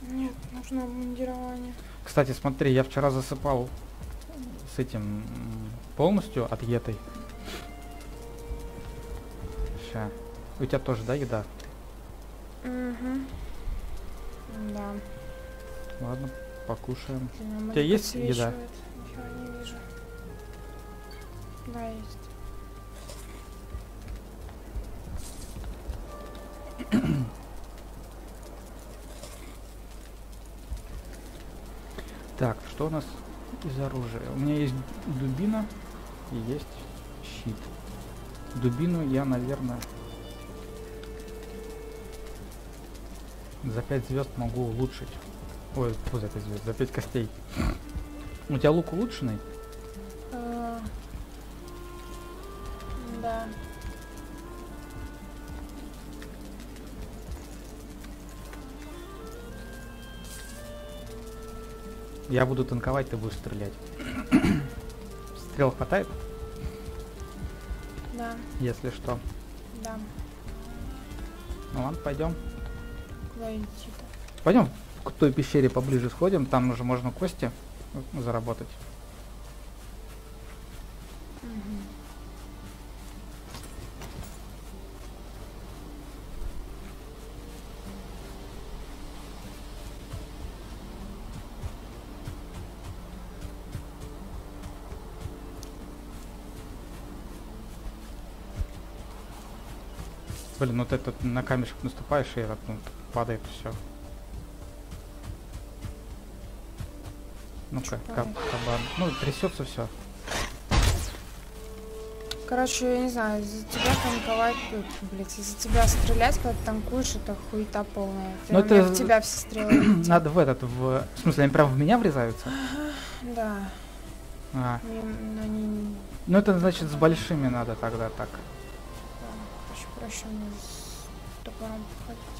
Нет, нужно обмундирование. Кстати, смотри, я вчера засыпал с этим полностью отъетой. Ща. У тебя тоже, да, еда? Угу. Да. Ладно, покушаем. У У тебя есть еда? Я не вижу. Да, есть. Так, что у нас из оружия? У меня есть дубина и есть щит. Дубину я, наверное, за 5 звезд могу улучшить. Ой, фу, за 5 звезд, за 5 костей. У тебя лук улучшенный? Да. Я буду танковать, ты будешь стрелять. Стрел хватает? Да. Если что. Да. Ну ладно, пойдем. Куда идти-то? Пойдем к той пещере поближе сходим, там уже можно кости заработать. Угу. Блин, вот этот на камешек наступаешь и этот, ну, падает все. Ну-ка, кабан. Ну, трясется все. Короче, я не знаю, из-за тебя танковать, блять, из-за тебя стрелять, когда ты танкуешь, это хуета полная. Ну, это в тебя все стрелы летят. надо в смысле, они прям в меня врезаются? Да. А. Они... Ну, это значит с большими надо тогда так. Да, проще мне с топором походить.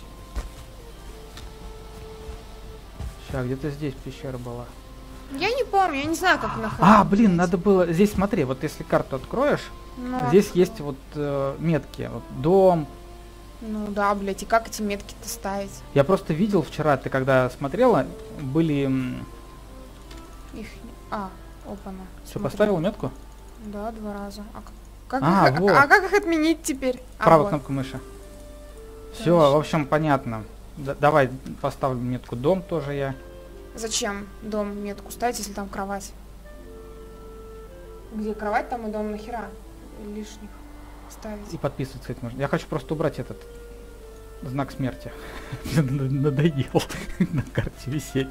Сейчас, где-то здесь пещера была. Я не помню, я не знаю, как находить. А, блин, надо было... Здесь смотри, вот если карту откроешь, Ну, здесь есть вот метки. Вот дом. Ну да, блядь, и как эти метки-то ставить? Я просто видел вчера, ты когда смотрела, были... Их... А, опа-на. Что, поставил метку? Да, 2 раза. Вот. А как их отменить теперь? Правой вот. кнопкой мыши. Все, Точно. в общем, понятно. Давай поставлю метку дом тоже я. Зачем дом метку ставить, если там кровать? Где кровать, там и дом, нахера лишних ставить? И подписываться это можно. Я хочу просто убрать этот знак смерти. Надоел на карте висеть.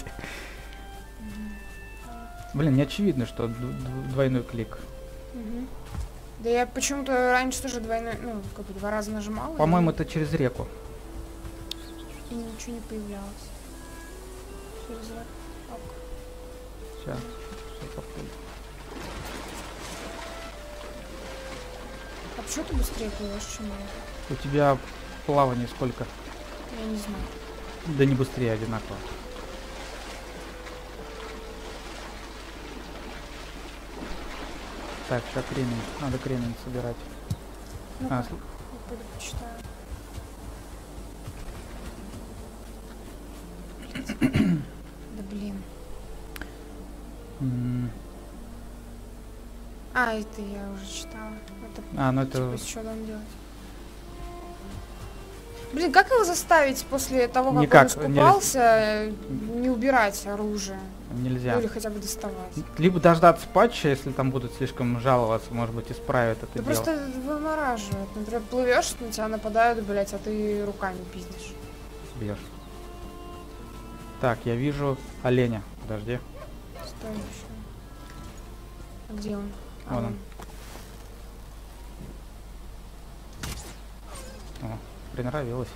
Блин, не очевидно, что двойной клик. Да я почему-то раньше тоже двойной, ну, как бы 2 раза нажимала. По-моему, это через реку. И ничего не появлялось. Через реку. Сейчас, все попробуем. А почему ты быстрее плывешь, чем я? У тебя плавание сколько? Я не знаю. Да не быстрее, одинаково. Так, сейчас кремень. Надо кремень собирать. Ну-ка, А, я пойду почитаю. Да блин. А, это я уже читала. Это, ну это... типа, что там делать? Блин, как его заставить после того, как Никак, он искупался, не убирать оружие? Нельзя. Ну, или хотя бы доставать? Либо дождаться патча, если там будут слишком жаловаться, может быть, исправят это Да дело. просто вымораживает. Например, плывешь, на тебя нападают, блять, а ты руками пиздишь. Бьешь. Так, я вижу оленя. Подожди. Стой еще. А где он? Вон он. О, приноровилась.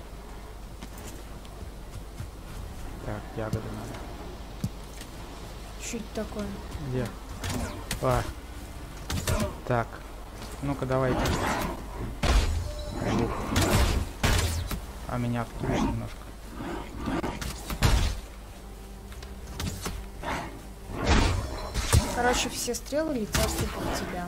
Так, ягоды надо. Что это такое? Где? А. Так. Ну-ка, давайте. Лук. А меня откинешь немножко. Короче, все стрелы летят тупо в тебя.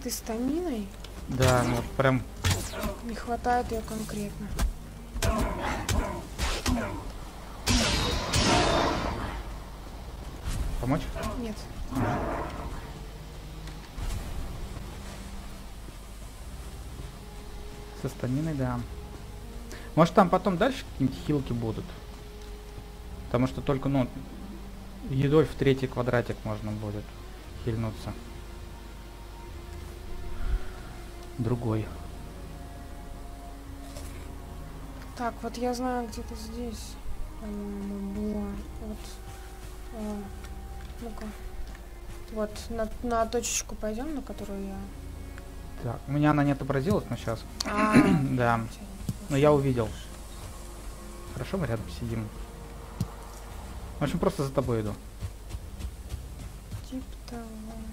этой стаминой. Да, ну вот прям. Не хватает ее конкретно. Помочь? Нет. Со стаминой, да. Может там потом дальше какие-нибудь хилки будут? Потому что только, ну, едой в третий квадратик можно будет хильнуться. Другой. Так, вот я знаю, где-то здесь, по-моему, было. Вот. Ну-ка. Вот, на точечку пойдем, на которую я... Так, у меня она не отобразилась, но сейчас. Да. Но я увидел. Хорошо, мы рядом сидим. В общем, просто за тобой иду. Тип того.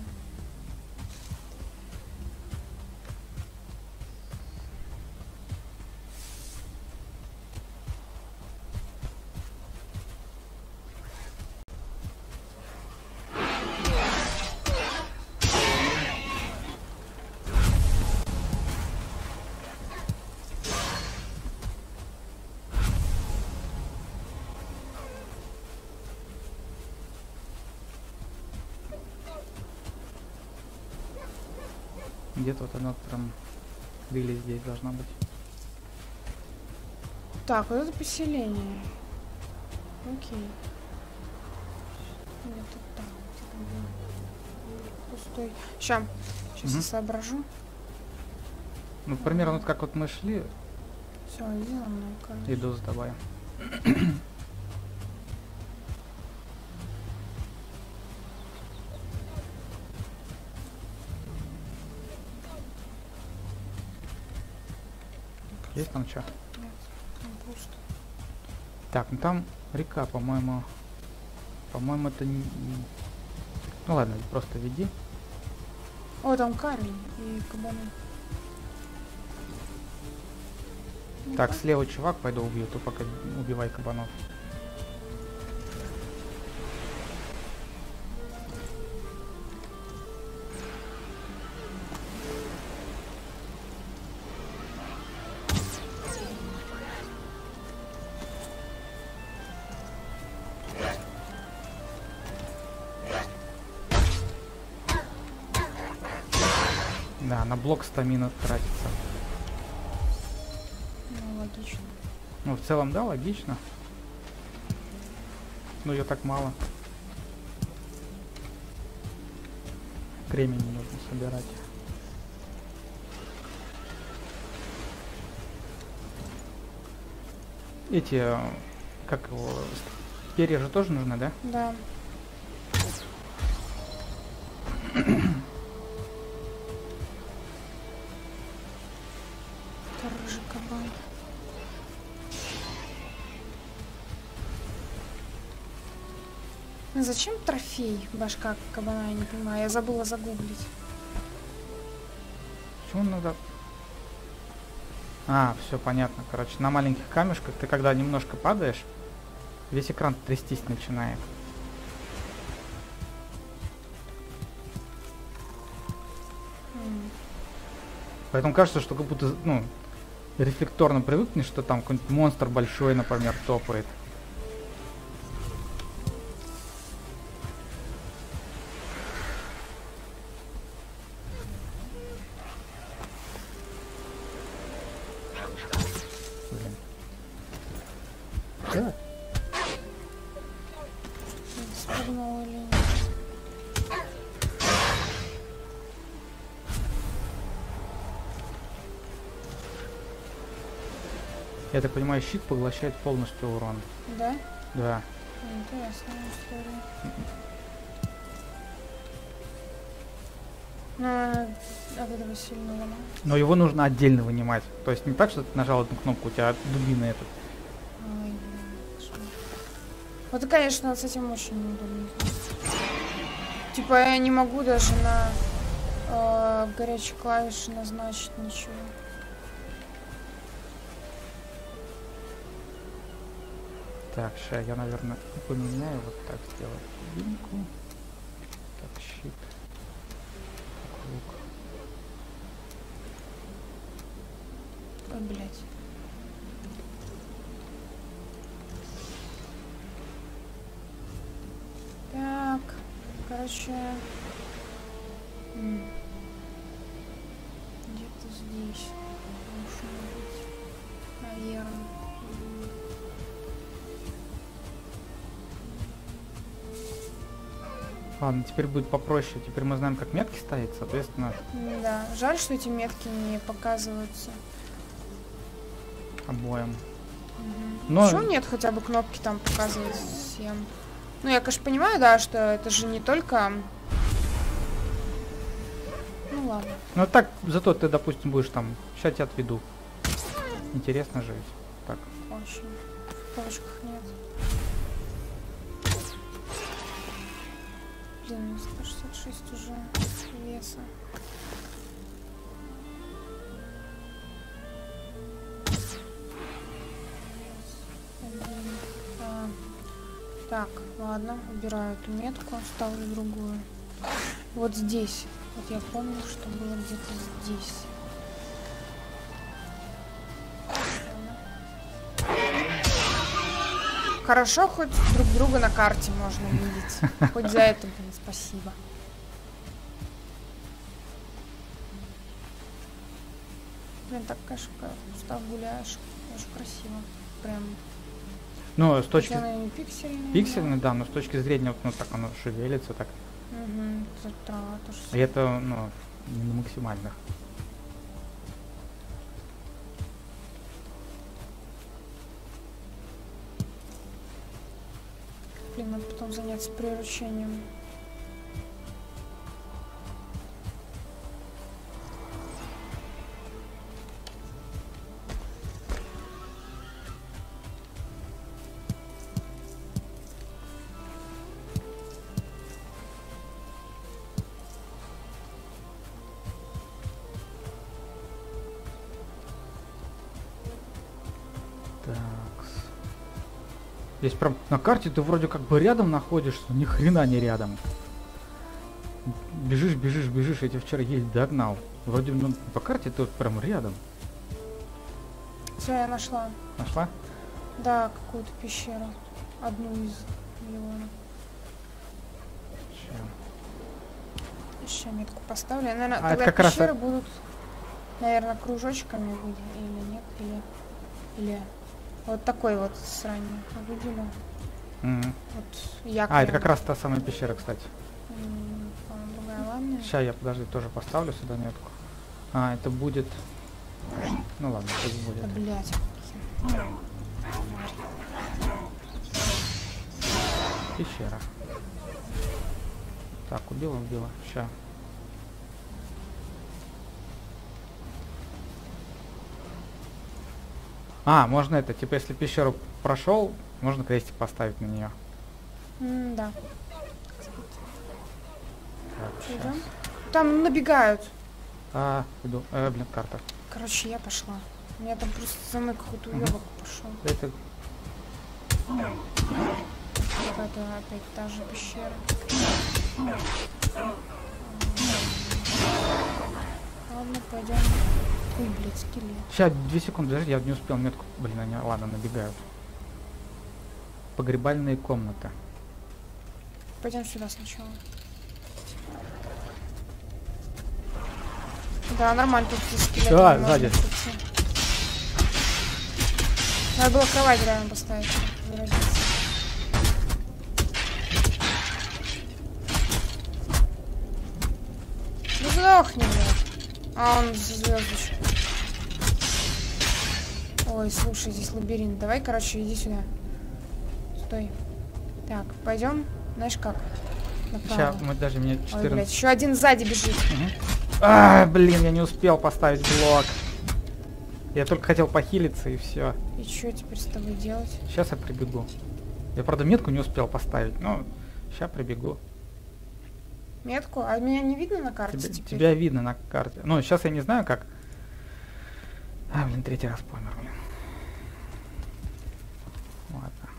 Где-то вот она прям или здесь должна быть. Так, вот это поселение. Окей. Нет, тут там. Пустой. Сейчас я соображу. Ну, примерно вот как вот мы шли, Все, иди за мной, короче. иду за тобой. Есть там что? Нет, там пусто. Так, ну там река, по-моему. По-моему, это не... Ну ладно, просто веди. О, там камень и кабаны. Так, слева чувак, пойду убью, ты пока убивай кабанов. Да, на блок стамина тратится. Ну, логично. Ну, в целом, да, логично. Но ее так мало. Кремень нужно собирать. Эти, как его, перья же тоже нужны, да? Да. Это рыжий кабан. Ну, зачем трофей башка кабана, я не понимаю. Я забыла загуглить. Почему надо... А, все понятно. Короче, на маленьких камешках ты когда немножко падаешь, весь экран трястись начинает. Поэтому кажется, что как будто, ну, рефлекторно привыкнешь, что там какой-нибудь монстр большой, например, топает. Блин. Да. Спрыгнула или нет? Я так понимаю, щит поглощает полностью урон. Да? Да. Интересная история. Но от этого сильно ломает. Но его нужно отдельно вынимать. То есть не так, что ты нажал одну кнопку, у тебя дубина этот. Ой, блин, кошмар. Вот, конечно, с этим очень неудобно. Типа я не могу даже на горячие клавиши назначить ничего. Так, сейчас я, наверное, поменяю. Вот так сделаю. Дубинку. Так, щит. Так, лук. Ой, блядь. Так, короче... Где-то здесь. Должно быть. Наверное. Ладно, теперь будет попроще. Теперь мы знаем, как метки ставить, соответственно, Да, жаль, что эти метки не показываются. обоим. Но... Но Почему нет хотя бы кнопки там показывать всем? Ну, я, конечно, понимаю, да, что это же не только... Ну, ладно. ну так, зато ты, допустим, будешь там. Сейчас тебя отведу. Интересно же. Так. Очень. В полочках нет. Блин, 166 уже веса. Так, ладно, убираю эту метку, ставлю другую. Вот здесь. Вот я помню, что было где-то здесь. Хорошо, хоть друг друга на карте можно видеть. Хоть за это, блин, спасибо. Блин, так, конечно, устав гуляешь. Очень красиво. Прям. Ну, с точки... Хотя она не пиксельная. Пиксельный, да, но с точки зрения, вот, ну так оно шевелится, так. Угу, тут трава тоже. И это, ну, не на максимальных. Блин, надо потом заняться приручением. Здесь прям на карте ты вроде как бы рядом находишься, ни хрена не рядом. Бежишь, бежишь, бежишь, я тебя вчера еле догнал. Вроде ну, по карте ты вот прям рядом. Все, я нашла. Нашла? Да, какую-то пещеру. Одну из миллионов. Еще метку поставлю. Наверное, А тогда это как раз пещеры будут, наверное, кружочками или нет, или вот такой вот срань выделю. Вот якорем. это как раз та самая пещера, кстати. Другая, ладно. Сейчас я, подожди, тоже поставлю сюда метку. А, это будет... Ну ладно, пусть будет. Да, блядь. Пещера. Так, убила. Сейчас. А, можно это, типа, если пещеру прошел, можно крестик поставить на нее. Да. Так, Идем. Там набегают. иду. Блин, карта. Короче, я пошла. У меня там просто за мной какой-то уебок пошел. Это... Какая-то опять та же пещера. Ладно, пойдем. Ой, блядь, скелет. Сейчас, 2 секунды, подожди, я не успел метку. Блин, они, ладно, набегают. Погребальные комнаты. Пойдем сюда сначала. Да, нормально, тут скелет. Да, сзади. Надо было кровать реально поставить. Ну сдохни, блядь. А он звездочку. Ой, слушай, здесь лабиринт. Давай, короче, иди сюда. Стой. Так, пойдем. Знаешь как? Направо. Сейчас, мы даже мне 14... Ой, блядь, еще один сзади бежит. Блин, я не успел поставить блок. Я только хотел похилиться и все. И что теперь с тобой делать? Сейчас я прибегу. Я, правда, метку не успел поставить, но сейчас прибегу. Метку? А меня не видно на карте теперь? Тебя видно на карте. Ну, сейчас я не знаю, как... блин, 3-й раз помер, блин. Ладно.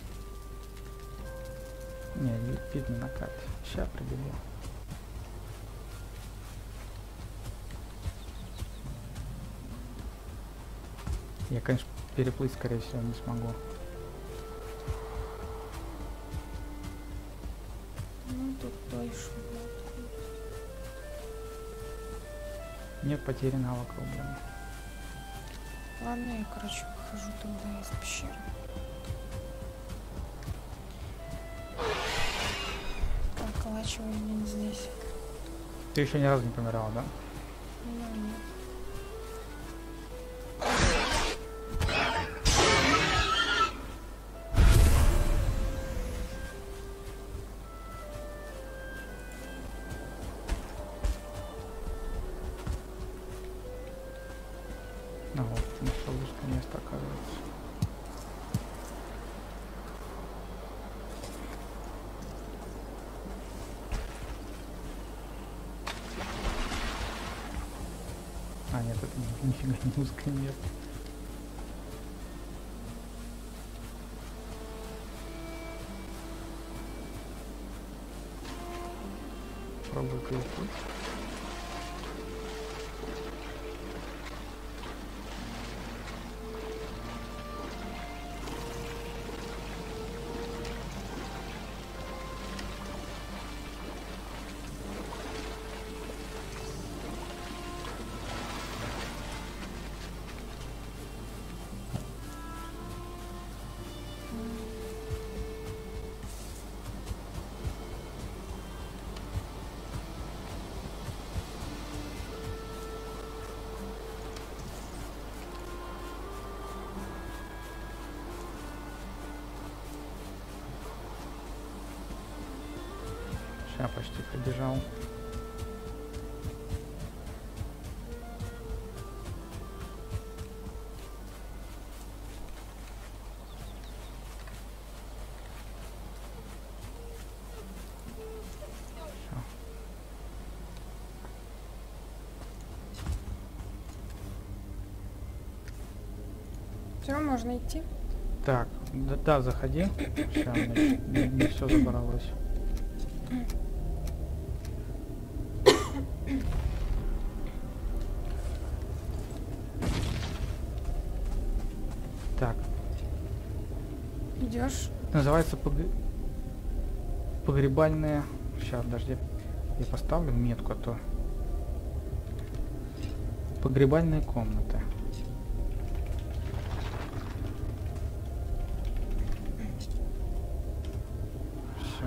Не видно на карте. Сейчас прибегу. Я, конечно, переплыть, скорее всего, не смогу. Ну, тут дальше. Нет потери навыка, блин. Ладно, я, короче, выхожу тогда из пещеры. Околачиваю один здесь. Ты еще ни разу не помирала, да? Ну, нет. А вот, нашел узкое место, оказывается. А, нет, это нифига не узкое место. Пробую переплыть. Я почти пробежал. Все, можно идти. Так, да, заходи. Сейчас, не все забралось. Так, Идешь. называется погребальные. Сейчас, подожди. Я поставлю метку, а то. Погребальные комнаты. Все.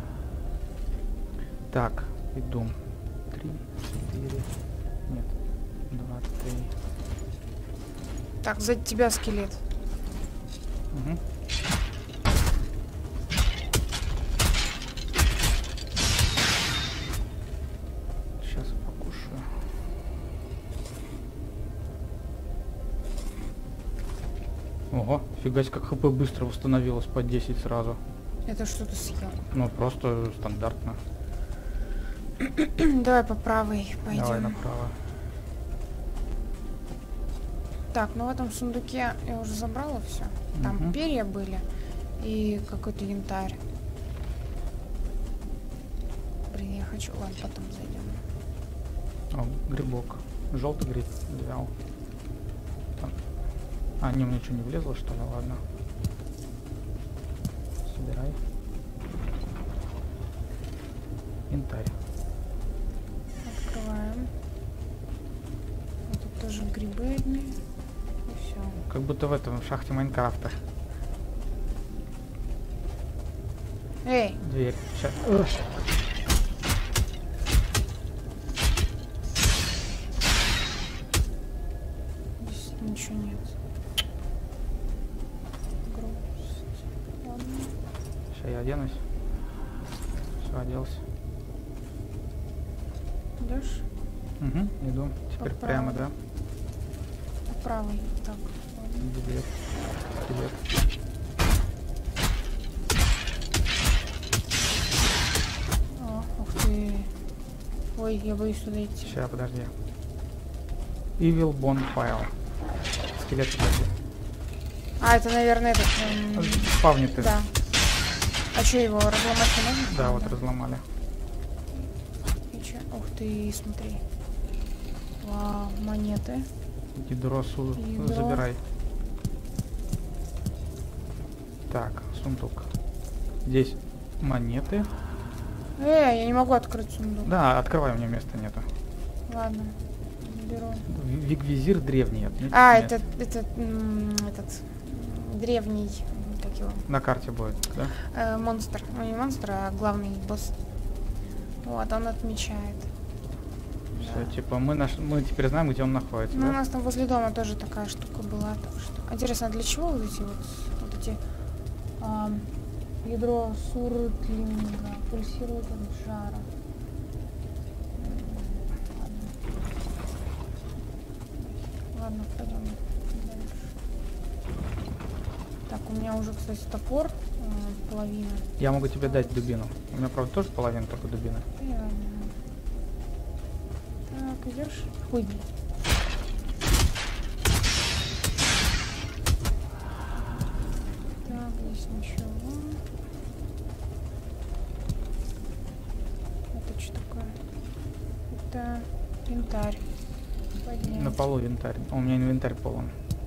Так, иду. 3, 4. Нет. 2, 3. Так, сзади тебя скелет. Угу. Сейчас покушаю. Ого, фига себе, как хп быстро восстановилось по 10 сразу. Это что-то съел. Ну, просто стандартно. Давай по правой пойдем. Давай направо. Так, ну в этом сундуке я уже забрала все. Там Мгм. перья были и какой-то янтарь. Блин, я хочу. Ладно, потом зайдем. О, грибок. Желтый гриб взял. Там. А, не, мне ничего не влезло, что ли? Ладно. Собирай. Янтарь. Открываем. Вот тут тоже грибы одни. И все. Как будто в этом в шахте Майнкрафта. Эй! Дверь. Ща. Здесь ничего нет. Грусть. Ладно. Сейчас я оденусь. Все, оделся. Идешь? Угу, иду. Теперь По прямо, правой. да? По правой. Так. Ладно. Дверь. Привет. О, ух ты. Ой, я боюсь туда идти. Сейчас, подожди. Evil Bonfire. Скелет, подожди. А, это, наверное, этот... Спавнит ты. Да. А что, его разломать не можно? Да, вот разломали. И чё? Ух ты, смотри. Вау, монеты. Ядро Ядро. забирай. Так, сундук. Здесь монеты. Я не могу открыть сундук. Да, открывай, у меня места нету. Ладно, беру. Визир древний. отметь А, мне. этот древний, как его, На карте будет, да? монстр. Ну, не монстр, а главный босс. Вот, он отмечает. Все, типа, мы теперь знаем, где он находится, Ну, у да? нас там возле дома тоже такая штука была. Так что... Интересно, а для чего вот эти ядро суртлинга пульсирует от жара? Ладно, пойдем дальше. Так, у меня уже, кстати, топор половина. Я могу тебе дать дубину. У меня, правда, тоже половина только дубины. Так, идешь? Ой, блин. Так, здесь ничего. Это что такое? Это янтарь. Поднять. На полу винтарь. У меня инвентарь полон.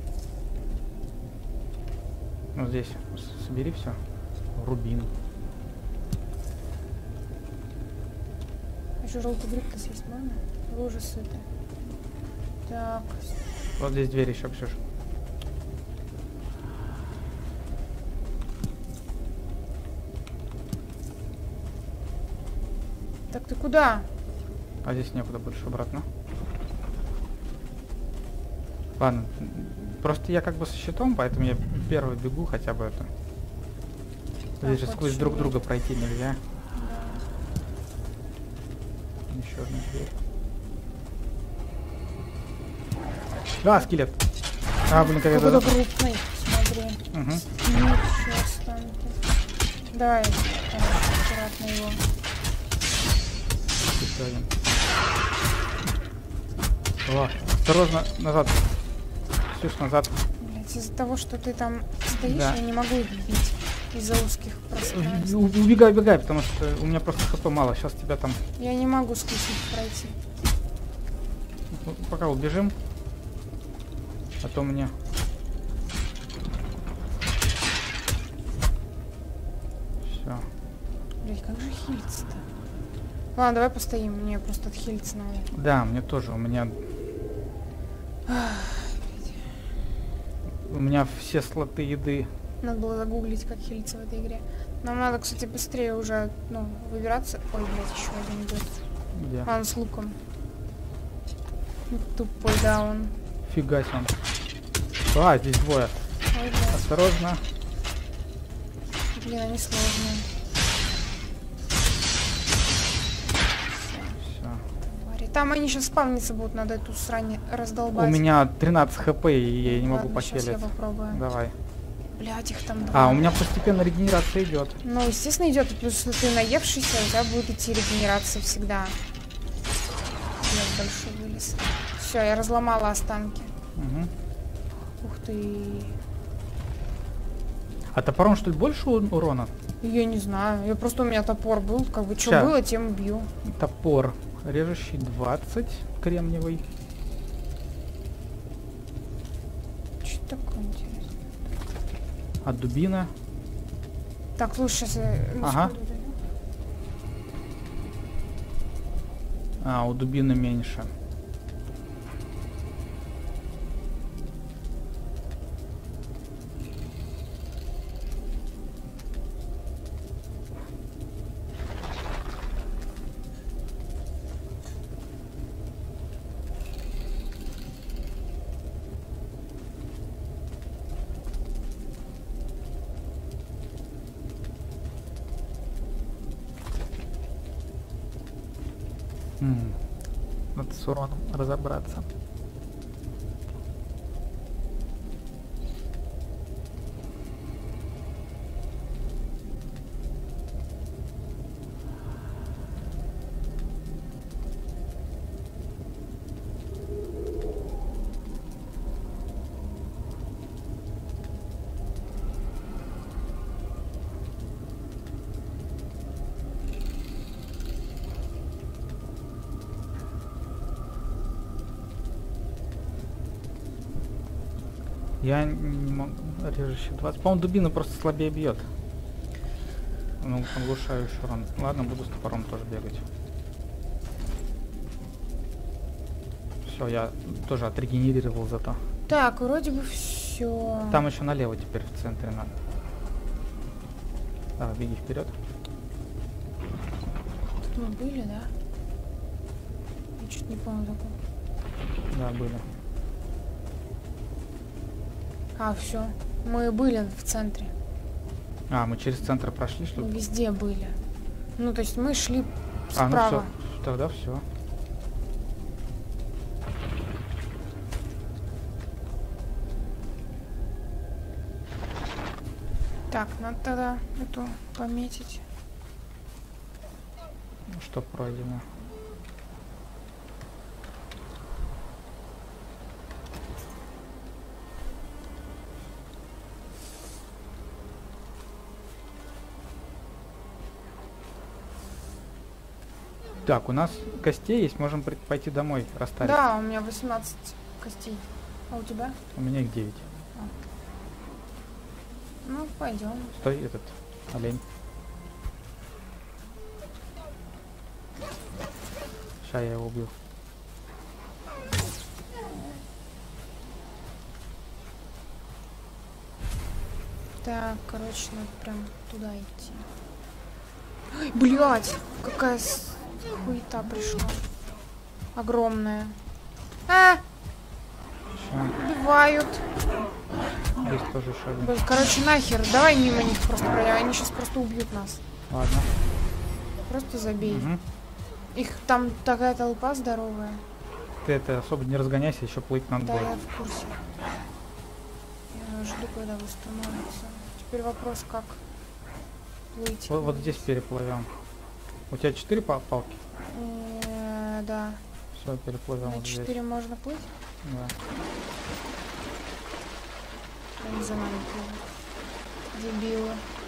Ну, здесь собери все. Рубин. Еще желтый гриб-то съесть можно? Вы уже сыты. Так. Вот здесь дверь еще, Ксюш. Так ты куда? А здесь некуда больше обратно. Ладно. Просто я как бы со щитом, поэтому я первый бегу хотя бы это. Здесь же вот сквозь ещё друг нет. друга пройти нельзя. Еще одна дверь. Да, скелет. А, блин, как Какой-то это... крупный, смотри. Угу. Ничего останки. Давай, аккуратно его. Еще один. О, осторожно, назад. Ксюш, назад. Блять, из-за того, что ты там стоишь, Да. я не могу их бить из-за узких пространств. Убегай, убегай, потому что у меня просто хп мало. Сейчас тебя там... Я не могу скусить пройти. Ну, пока убежим. А то мне... Все. Блять, как же хилиться-то? Ладно, давай постоим, мне просто отхилиться надо. Да, мне тоже. У меня все слоты еды. Надо было загуглить, как хилиться в этой игре. Нам надо, кстати, быстрее уже, ну, выбираться. Ой, блядь, еще один идет. Где? А он с луком. Тупой даун. Фига себе. А, здесь двое. Ой, блядь. Осторожно. Блин, они сложные. Все. Твари. Там они сейчас спавниться будут, надо эту срань раздолбать. У меня 13 хп, и я не могу Ладно, сейчас я похилить. попробую. Давай. Блядь, их там два. А, у меня постепенно регенерация идет. Ну, естественно, идет, плюс что ты наевшийся, у тебя будет идти регенерация всегда. Блядь, большой вылез. Все, я разломала останки. Угу. Ух ты. А топором, что ли, больше урона? Я не знаю. Я просто у меня топор был. Как бы что Ща. было, тем и бью. Топор. Режущий 20, кремниевый. Что такое интересно? А дубина? Так, слушай, сейчас я... Ага. секунду дойду. А, у дубины меньше. Надо с уроном разобраться. Я не могу... Режущий 20. По-моему, дубина просто слабее бьет. Ну, оглушающий урон. Ладно, буду с топором тоже бегать. Все, я тоже отрегенерировал зато. Так, вроде бы все. Там еще налево теперь в центре надо. Давай, беги вперед. Тут мы были, да? Я чуть не помню такого. Да, были. А, все. Мы были в центре. А, мы через центр прошли, что Мы ли? везде были. Ну, то есть мы шли А, ну справа. все. Тогда все. Так, надо тогда эту пометить. Что пройдено. Так, у нас костей есть, можем пойти домой расставить. Да, у меня 18 костей. А у тебя? У меня их 9. Ну, пойдем. Стой, этот олень. Сейчас я его убью. Так, короче, надо прям туда идти. Ой, блядь, какая хуета пришла. Огромная. А! Ща. Убивают. Здесь тоже еще один. Блин, короче, нахер. Давай мимо них просто пройдем. Они сейчас просто убьют нас. Ладно. Просто забей. Угу. Их там такая толпа здоровая. Ты это особо не разгоняйся, еще плыть надо Да, будет. я в курсе. Я жду, когда восстановится. Теперь вопрос, как плыть. Вот здесь переплывем. У тебя 4 палки? Да. Все, переплывем На вот 4 здесь. можно плыть? Да. Они за нами плывут. Дебилы.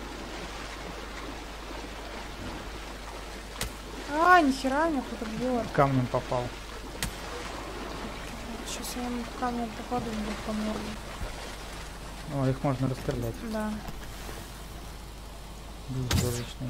А, нихера, меня кто-то бьет. Камнем попал. Сейчас я им камнем попаду по морде. О, их можно расстрелять. Да. Двухзвездочный.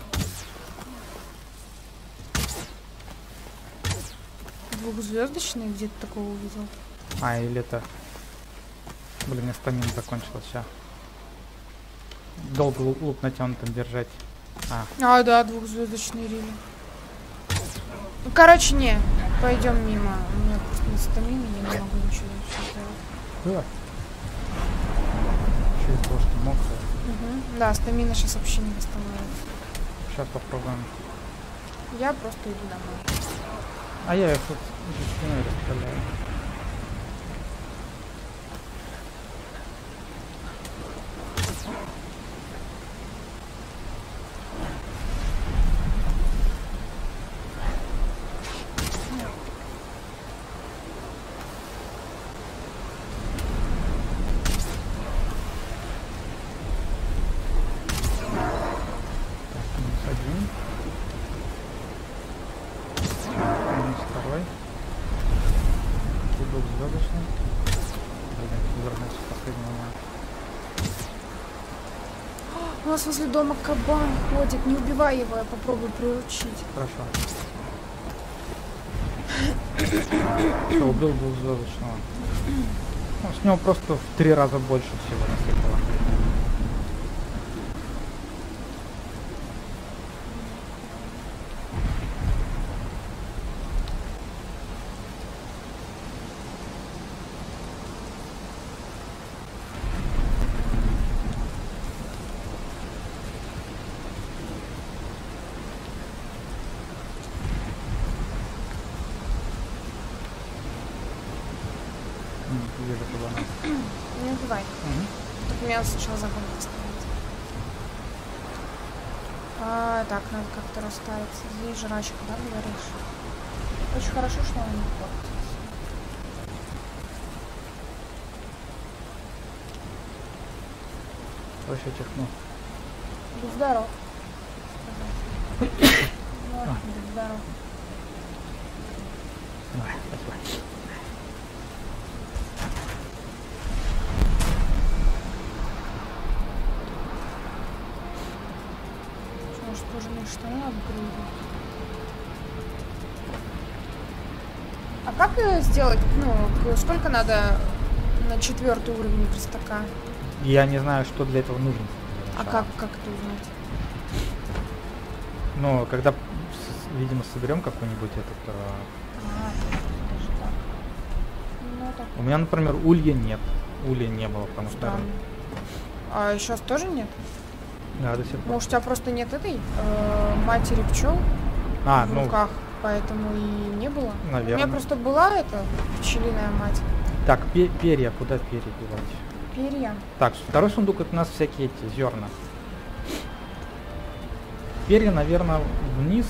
Двухзвездочный, где ты такого увидел? А, или это... Блин, у меня стамина закончилась, сейчас. Долго лук натянутым держать. А, да, двухзвездочный рили. Ну, короче, не. Пойдем мимо. У меня просто не стамина, я не могу ничего сделать. Еще из того, что мокрая. Угу. Да, стамина сейчас вообще не восстановится. Сейчас попробуем. Я просто иду домой. А я их тут за спиной расстреляю. У нас возле дома кабан ходит. Не убивай его, я попробую приручить. Хорошо. Все, убил двухзвездочного. Ну, с него просто в 3 раза больше всего насыпало. Вижу кабана. Не убивай. Так меня сначала загонка остановить. Так, надо как-то расставиться. Здесь жрачка, да, говоришь? Очень хорошо, что она не портится. Вообще чихну. Будь здоров. Будь здоров. Давай, спасибо. Может, кожаные штаны апгрейдить. А как сделать, ну, сколько надо на 4-й уровень верстака? Я не знаю, что для этого нужно. А как это узнать? Ну, когда, видимо, соберем какой-нибудь этот... Даже так. Ну, так. У меня, например, улья нет. Улья не было, потому что... Странно. А сейчас тоже нет? Да, до сих пор. Может, у тебя просто нет этой матери пчел в руках, поэтому и не было? Наверное. У меня просто была эта пчелиная мать. Так, перья, куда перья девать? Перья. Так, второй сундук это у нас всякие эти зерна. Перья, наверное, вниз.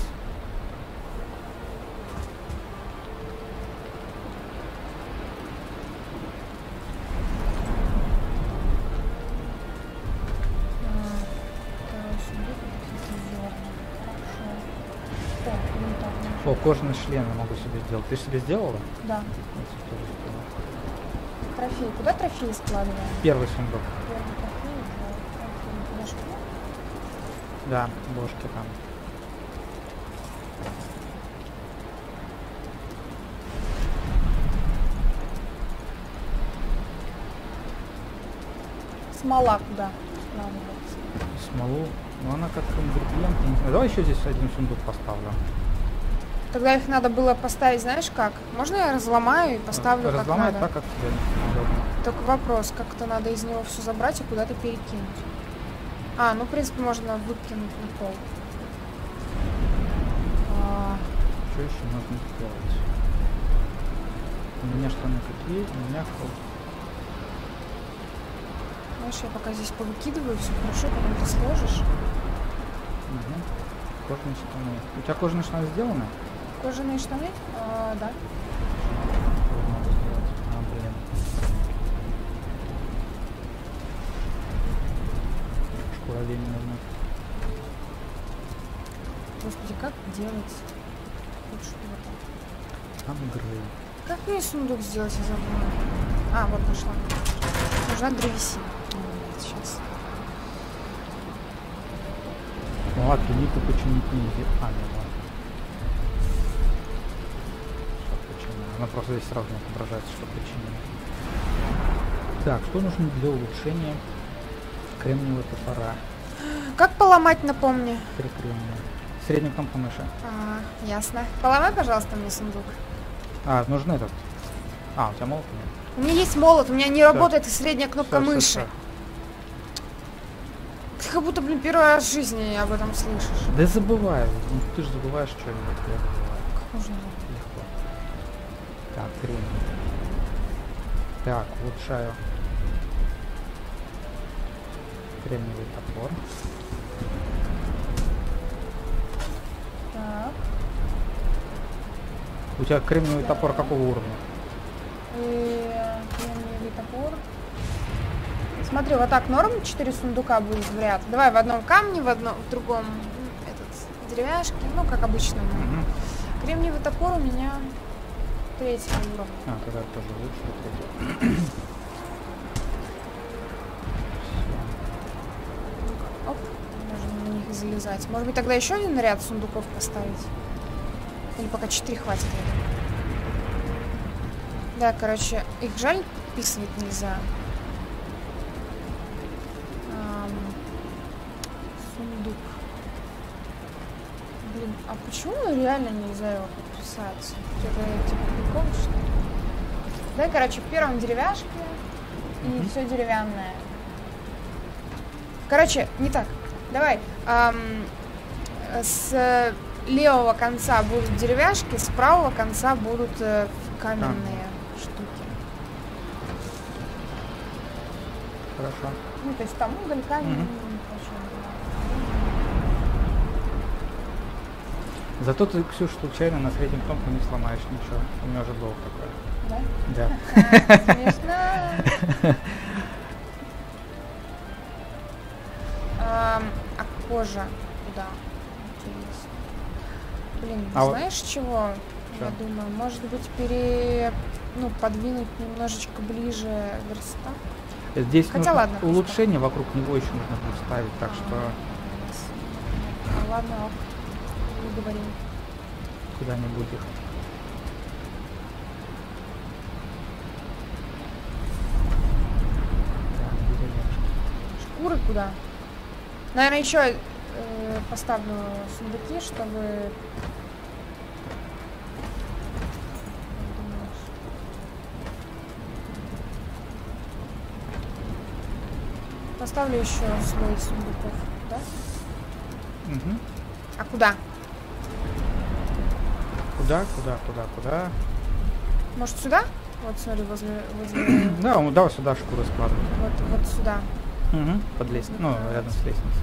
Второй сундук, это всякие зерна. Хорошо. О, О, ну так. кожаный шлем я могу себе сделать. Ты себе сделала? Да. Вот, тоже сделала. Трофей. Куда трофеи складываем? Первый сундук. Первый трофей, да. Бошки? Да, бошки там. Смола куда складывается? Смолу. Ну она как ингредиент. Я не знаю. Давай еще здесь один сундук поставлю. Тогда их надо было поставить, знаешь как? Можно я разломаю и поставлю как Разломай надо? так, как тебе удобно. Только вопрос, как-то надо из него все забрать и куда-то перекинуть. А, ну в принципе можно выкинуть на пол. Что еще можно сделать? У меня штаны какие? У меня Знаешь, я пока здесь повыкидываю, все хорошо, потом ты сложишь. Угу. Кожаные штаны. У тебя кожаные штаны сделаны? Кожаные штаны? Да. Надо сделать. А, блин. Шкура оленя нужна. Господи, как делать? Вот что-то. Апгрейд. Как мне сундук сделать, я забыла. А, вот нашла. Нужна древесина. Сейчас. Ну ладно, нику починить нельзя. А, нет, ладно. Что починено? Она просто здесь сразу не отображается, что починено. Так, что нужно для улучшения кремниевого топора? Как поломать, напомни? Три кремния. Средняя кнопка мыши. Ясно. Поломай, пожалуйста, мне сундук. А, нужен этот. А, у тебя молот нет? У меня есть молот, у меня не работает и средняя кнопка Всё, мыши. всё. Ты как будто, блин, первый раз в жизни об этом слышишь. Да забываю. Ну, ты же забываешь что-нибудь. Я забываю. Как можно забыть? Легко. Так, кремний. Так, улучшаю. Кремниевый топор. Так. У тебя кремниевый топор какого уровня? Кремниевый топор. Смотри, вот так норм 4 сундука будет в ряд. Давай в одном камне, в другом деревяшки, ну как обычно. Кремниевый топор у меня 3-го уровня. А, тогда тоже лучше. Оп, можно на них залезать. Может быть, тогда еще один ряд сундуков поставить? Или пока 4 хватит? Да, короче, их жаль вписывать нельзя. Сундук. Блин, а почему реально нельзя его подписать? Это типа прикол, что ли? Да, короче, в первом деревяшке и все деревянное. Короче, не так. Давай. С левого конца будут деревяшки, с правого конца будут каменные штуки. Хорошо. Ну, то есть там уголь, камень, Зато ты, Ксюш, случайно на среднем кнопку не сломаешь ничего. У меня уже было такое. Да? Да. Смешно. А кожа куда? Интересно. Блин, знаешь чего? Я думаю, может быть, подвинуть немножечко ближе верстак. Здесь хотя ладно, улучшение вокруг него еще нужно будет ставить, так что... Ладно, ок. Не говори. Куда-нибудь их. Так, деревяшки. Шкуры куда? Наверное, еще поставлю сундуки, чтобы... Поставлю еще слой сундуков, да? Угу. А куда? Куда? Может, сюда? Вот, смотри, возле... Да, он дал сюда шкуры складывать. Вот сюда. Угу. Под лестницей. Ну, рядом с лестницей.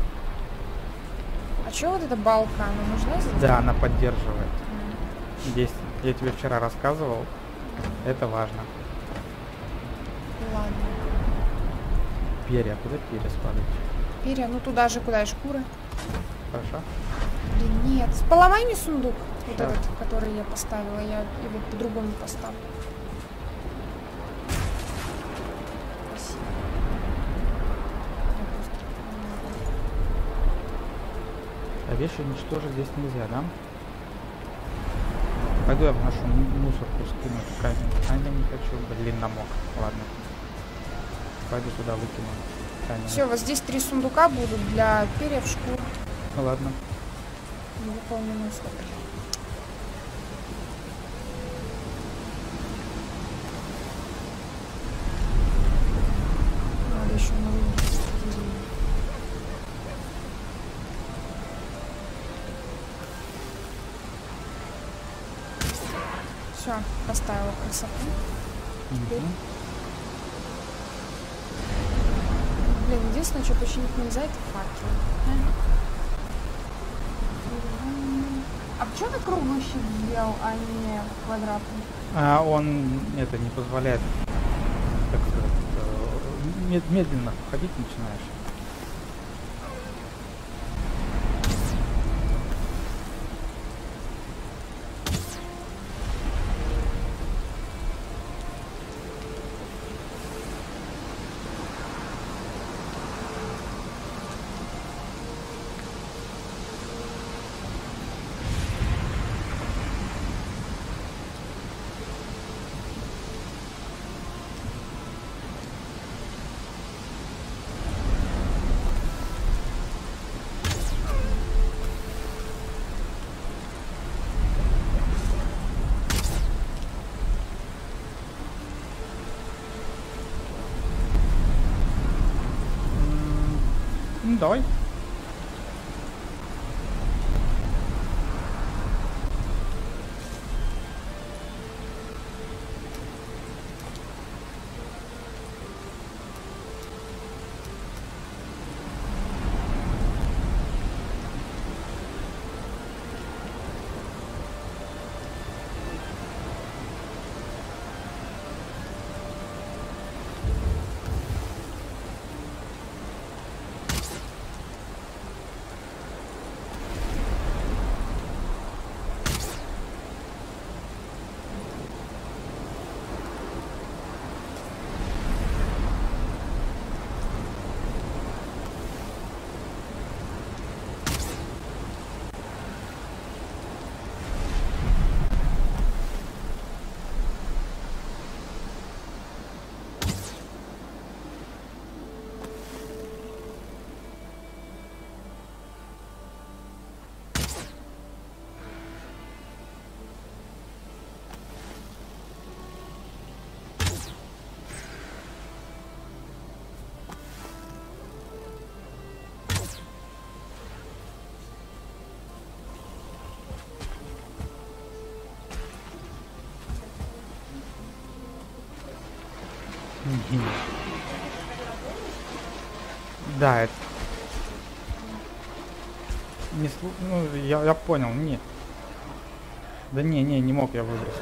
А что вот эта балка? Она нужна здесь? Да, она поддерживает. Здесь, я тебе вчера рассказывал, это важно. Ладно. Перья, куда перья складывать? Перья, ну туда же, куда и шкуры. Хорошо. Блин, нет. Поломай мне сундук. Вот Да. этот, который я поставила. Я его по-другому поставлю. Спасибо. Я просто... А вещи уничтожить здесь нельзя, да? Пойду я в нашу мусорку скину камень. А я не хочу, блин, намок. Ладно. Пойду туда выкину камень. Все, вот здесь 3 сундука будут для перьев, шкур. Ну ладно. Невыполненные условия. Надо еще нарубить. Все, поставила красоту. Теперь. Мгм. Блин, единственное, что починить нельзя, это факел. А почему ты круглый щит сделал, а не квадратный? А он это не позволяет, так сказать, медленно ходить начинаешь. Ну давай. Мгм. Да, это... Не ну, я понял, не. Да не мог я выбросить.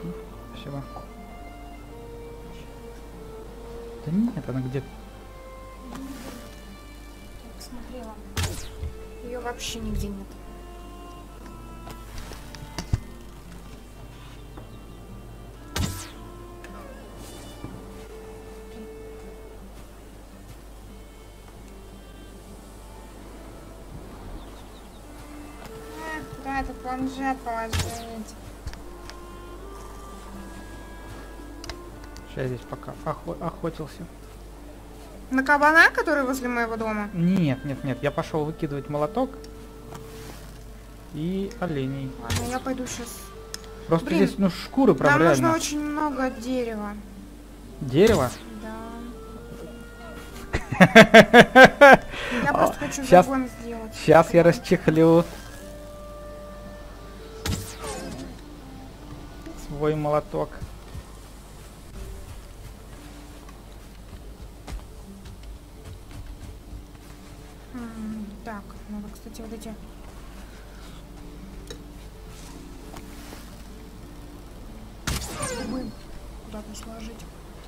Спасибо. Да нет, она где-то... Я посмотрела. Ее вообще нигде нет. Да, это планшет положить. Сейчас здесь пока охотился. На кабана, который возле моего дома? Нет, нет, нет. Я пошел выкидывать молоток и оленей. Ладно, я пойду сейчас. Просто Блин, здесь, ну, шкуры прям нам реально. нужно очень много дерева. Дерево? Да. Я просто хочу Щас- загон сделать. Сейчас я расчехлю свой молоток. Так, надо, кстати, вот эти... Дубы куда-то сложить.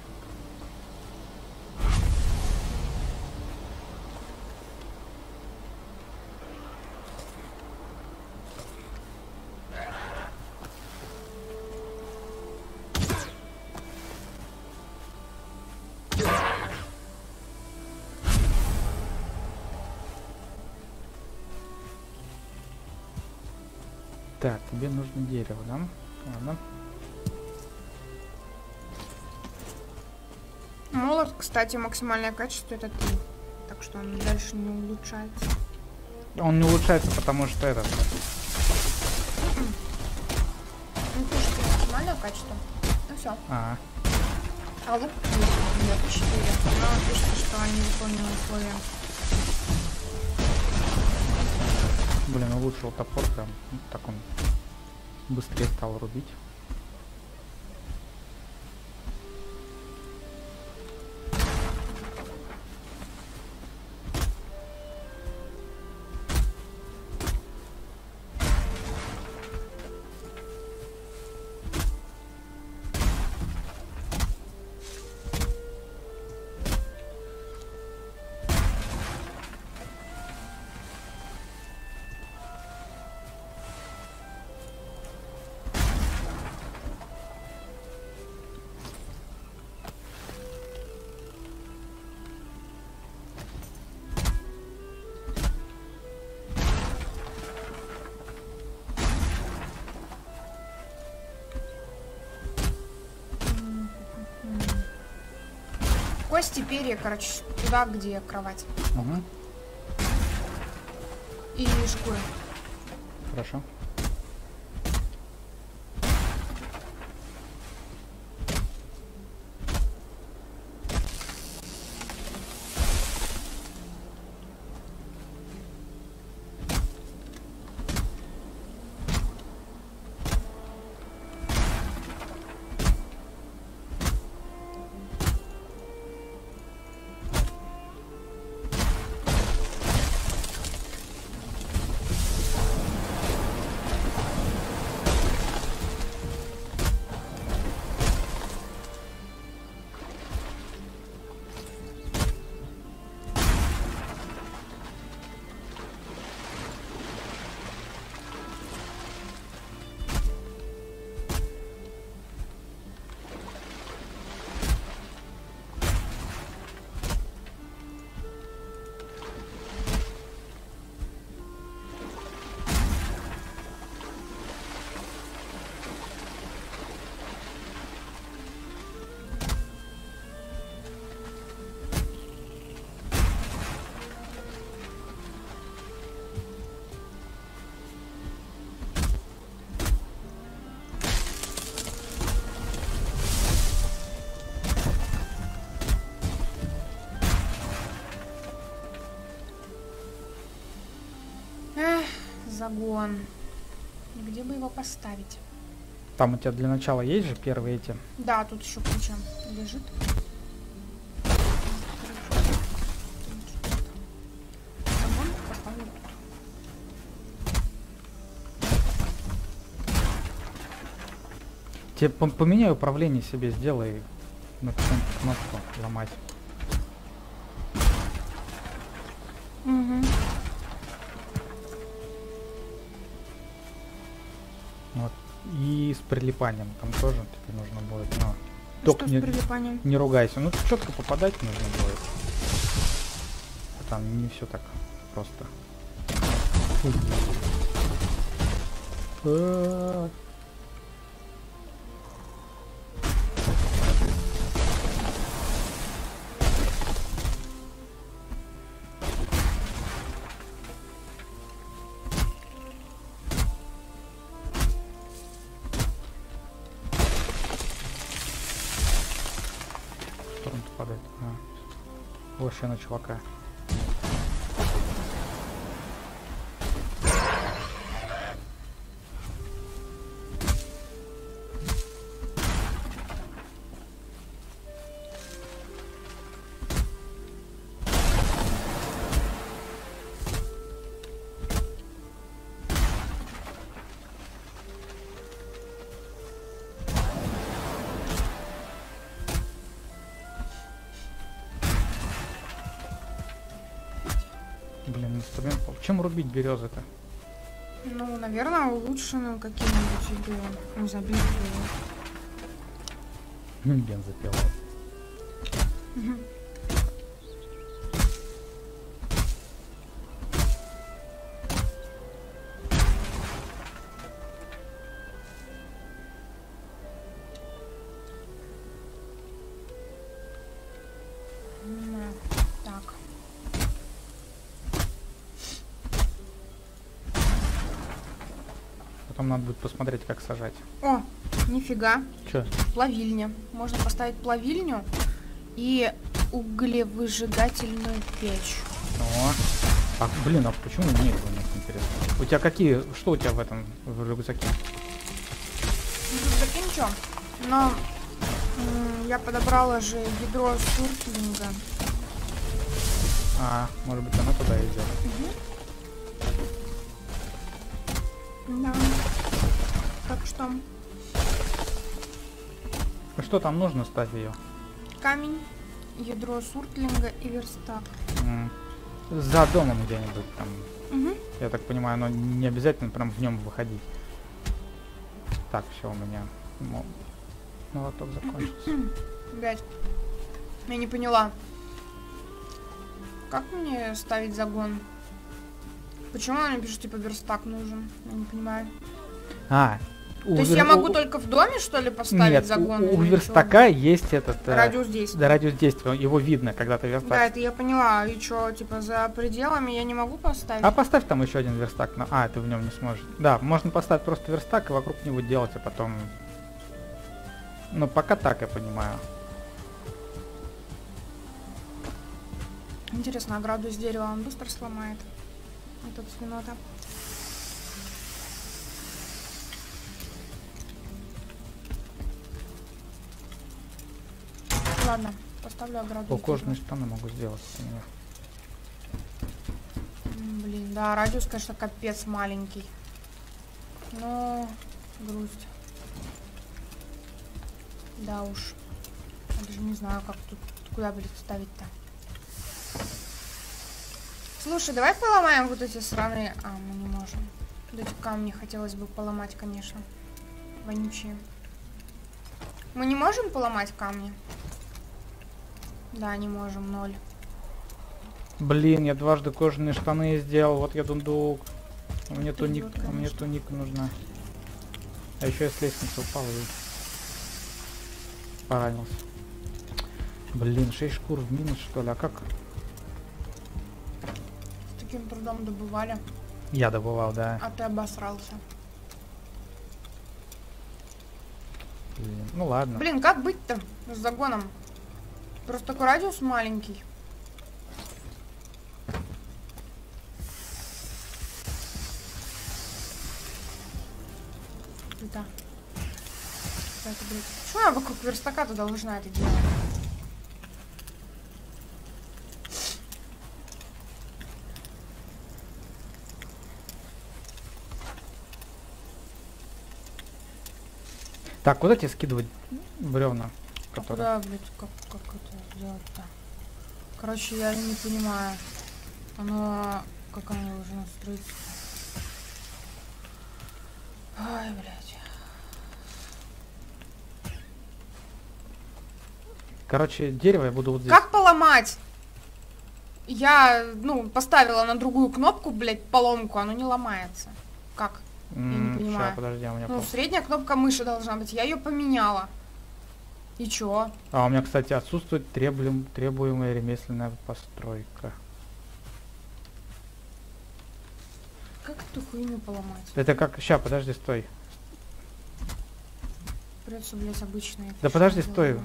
Так, тебе нужно дерево, да? Ладно. Молот, кстати, максимальное качество это 3. Так что он дальше не улучшается. Он не улучшается, потому что этот... Ну, пишите максимальное качество. Ну все. А, А лук нет, 4. Но пишите, что они выполнены условия. блин, улучшил топор прям. Ну, так он быстрее стал рубить. Кости, перья, короче, туда, где кровать. Угу. И шкуры. Хорошо. Загон. Где бы его поставить? Там у тебя для начала есть же первые эти? Да, тут еще куча лежит. Загон поставлю тут. Тебе поменяй управление себе, сделай на какую-нибудь кнопку ломать. Угу. Вот. И с прилипанием там тоже тебе нужно будет, но Что только с прилипанием? не ругайся. Ну четко попадать нужно будет. А там не все так просто. Падает. Вообще на чувака. Блин, инструмент. Чем рубить березы-то? Ну, наверное, улучшенным каким-нибудь или, не знаю, бензопилой. Бензопила. Угу. Так. Потом надо будет посмотреть, как сажать. О, нифига. Чё? Плавильня. Можно поставить плавильню и углевыжигательную печь. О. А, блин, а почему мне его нет, интересно? У тебя какие, что у тебя в этом, в рюкзаке? В рюкзаке ничего. Но я подобрала же ядро суртлинга. А, может быть, оно туда идет. Да. Так что Ну что там нужно, ставь ее. камень, ядро суртлинга и верстак. За домом где-нибудь там. Угу. Я так понимаю, но не обязательно прям в нем выходить. Так, все, у меня молоток закончился. Блять. Я не поняла. Как мне ставить загон? Почему она мне пишет, типа, верстак нужен? Я не понимаю. А, То есть я могу только в доме, что ли, поставить нет, загон? у или верстака есть этот... радиус действия. Да, радиус действия, его видно, когда ты верстак. Да, это я поняла. И что, типа, за пределами я не могу поставить? А поставь там еще один верстак. А, ты в нем не сможешь. Да, можно поставить просто верстак и вокруг него делать, а потом... Ну, пока так, я понимаю. Интересно, а градус дерева он быстро сломает? Этот свинота. Ладно, поставлю ограду. О, кожаные штаны могу сделать. Блин, да, радиус, конечно, капец маленький. Но грусть. Да уж. Я даже не знаю, как тут, куда будет ставить-то. Слушай, давай поломаем вот эти сраные... А, мы не можем. Вот эти камни хотелось бы поломать, конечно. Вонючие. Мы не можем поломать камни? Да, не можем, 0. Блин, я дважды кожаные штаны сделал, вот я дундук. Мне туник, Идиот, мне туника нужна. А еще я с лестницы упал и поранился. Блин, 6 шкур в минус, что ли? А как? С таким трудом добывали, Я добывал, да. а ты обосрался. Блин, ну ладно. Блин, как быть-то с загоном? Просто такой радиус маленький. Да. Это, блядь. Почему я вокруг верстака-то должна это делать? Так, куда тебе скидывать бревна? А куда, блядь, как это делать-то? Короче, я не понимаю. Оно... Как оно должно строиться? Ай, блядь. Короче, дерево я буду вот здесь. Как поломать? Я, ну, поставила на другую кнопку, блядь, поломку, оно не ломается. Как? Я не понимаю. Ща, подожди, у меня... Ну, средняя кнопка мыши должна быть. Я ее поменяла. И чё? А у меня, кстати, отсутствует требуемая ремесленная постройка. Как эту хуйню поломать? Это как... Ща, подожди, стой. Придется, блядь, обычные. Да подожди, стой.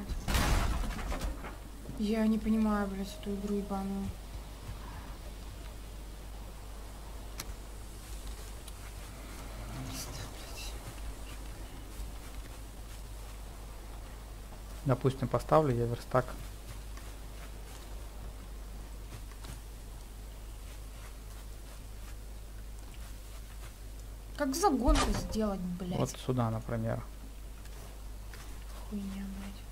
Я не понимаю, блядь, эту игру ебаную. Допустим, поставлю я верстак. Как загонку сделать, блядь? Вот сюда, например. Хуйня, блядь.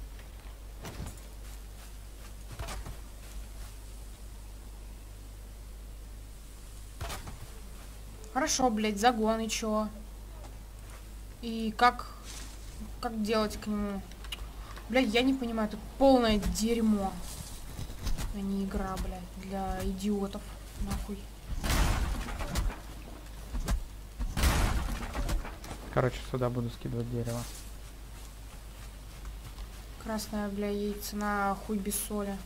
Хорошо, блядь, загон и чё? И как делать к нему? Блядь, я не понимаю, это полное дерьмо. А не игра, блядь, для идиотов. Нахуй. Короче, сюда буду скидывать дерево. Красная, бля, яйца на хуй без соли.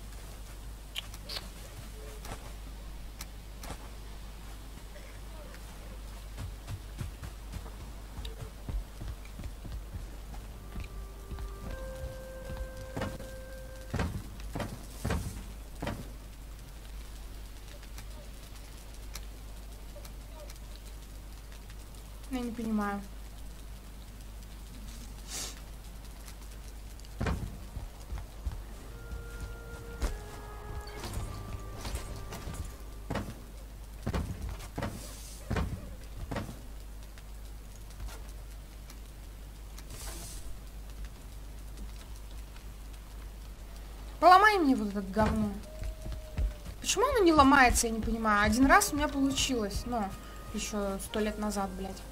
Я не понимаю. Поломай мне вот это говно. Почему оно не ломается, я не понимаю. Один раз у меня получилось, но еще 100 лет назад, блядь.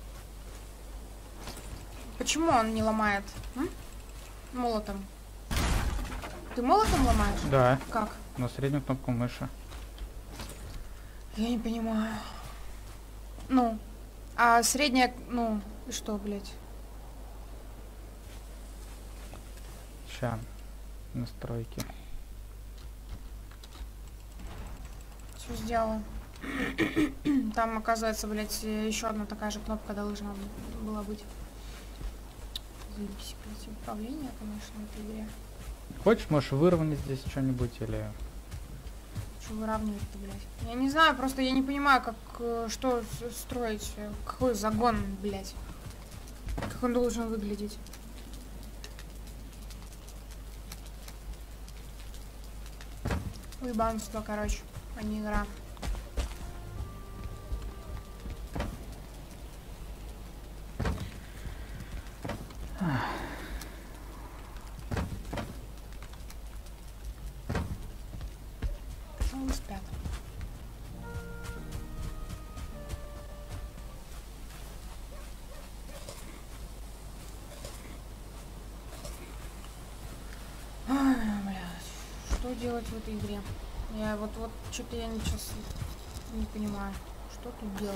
Почему он не ломает? Молотом. Ты молотом ломаешь? Да. Как? На среднюю кнопку мыши. Я не понимаю. Ну, а средняя, ну, и что, блядь? Ща. Настройки. Все сделала. Там, оказывается, блядь, еще одна такая же кнопка должна была быть. Заебись, блядь, управление, конечно, в этой игре. Хочешь, можешь выровнять здесь что-нибудь или... Что выравнивать-то, блядь? Я не знаю, просто я не понимаю, как, что строить, какой загон, блядь. Как он должен выглядеть. Уебанство, короче, а не игра. Почему спят? Ай, блядь, что делать в этой игре? Я вот что-то я сейчас не понимаю, что тут делать.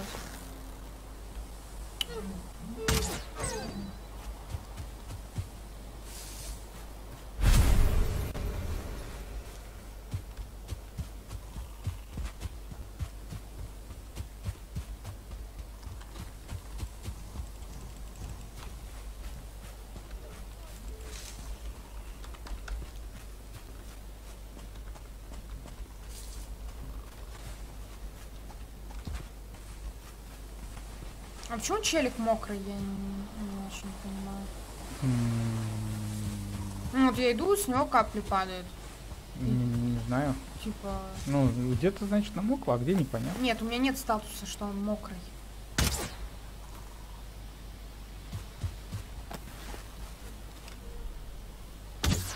А почему челик мокрый, я не очень понимаю. Ну, вот я иду, с него капли падают. Не знаю. Типа... Ну, где-то, значит, намокло, а где непонятно. Нет, у меня нет статуса, что он мокрый.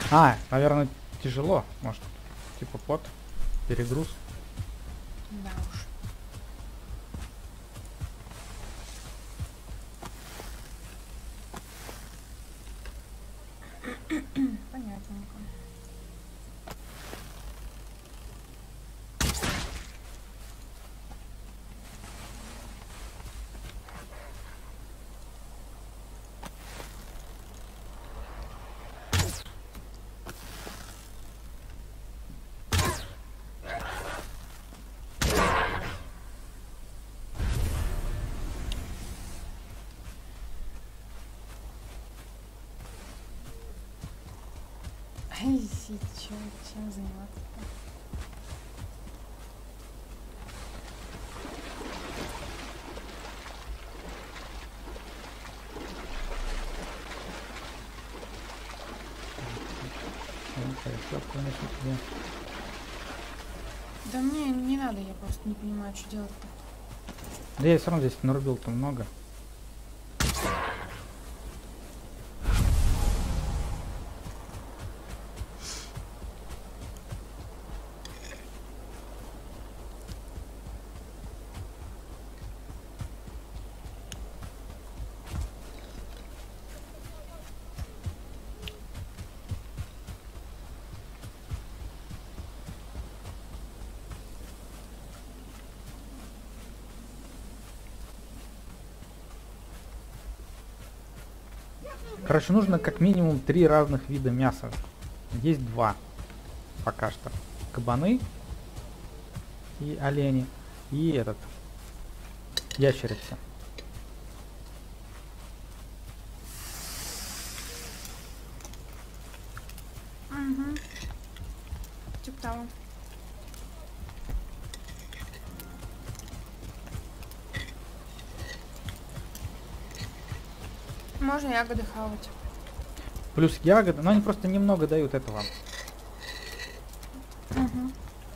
А, наверное, тяжело, может. Типа пот, перегруз. Да уж. Понятненько. Ай, чем заниматься? Да мне не надо, я просто не понимаю, что делать-то. Да я все равно здесь нарубил-то много. Короче, нужно как минимум 3 разных вида мяса. Есть 2 пока что. Кабаны и олени. И этот. Ящерица. Угу. Типа того. Можно ягоды хавать. Плюс ягоды. Но они просто немного дают этого. Угу.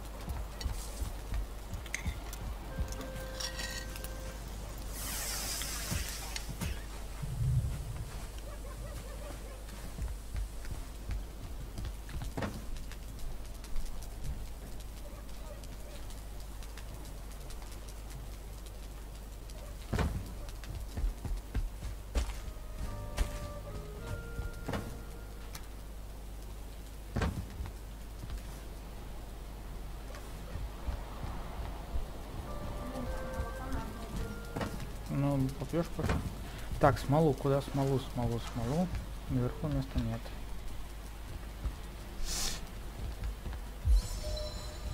Ну, попьешь пока. Так, смолу. Куда смолу? Смолу. Наверху места нет.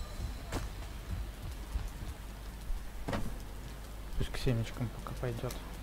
Пусть к семечкам пока пойдет.